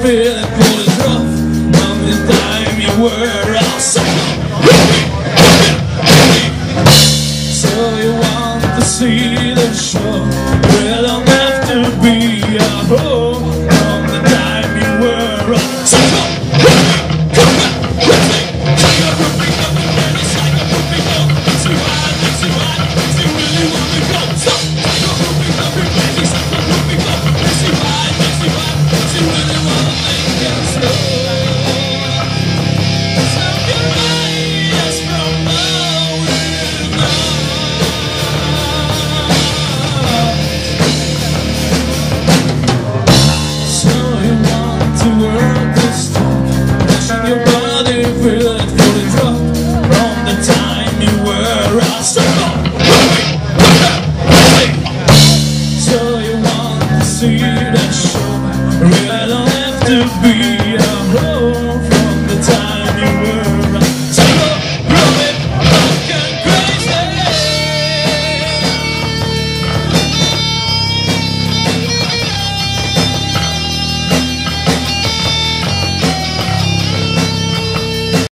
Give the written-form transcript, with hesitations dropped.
feeling cold and rough from the time you were outside. So you want to see the show, we don't have to be a home from the time you were outside. Come back, quickly, take a roofing up and then it's like a roofing up. Makes you hide, makes you hide, makes you really want to go. Stop, take a roofing up and then it's like a roofing up. Makes you hide, makes you hide, makes you really want to make it slow. So you hide us from all we know. So you want to work this time, touching your body, feel it fully drop from the time you were outside. So you want to see that show.